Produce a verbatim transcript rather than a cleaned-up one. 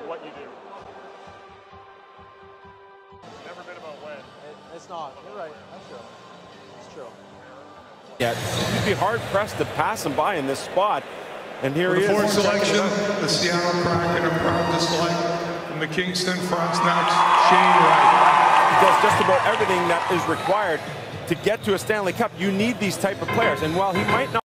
what you do. It's never been about when. It, it's not. You're right. That's true. It's true. Yeah, you'd be hard pressed to pass him by in this spot. And here he is. Fourth selection, the Seattle Kraken are proud to select from the Kingston Frontenacs, Shane Wright. He does just about everything that is required to get to a Stanley Cup. You need these type of players. And while he might not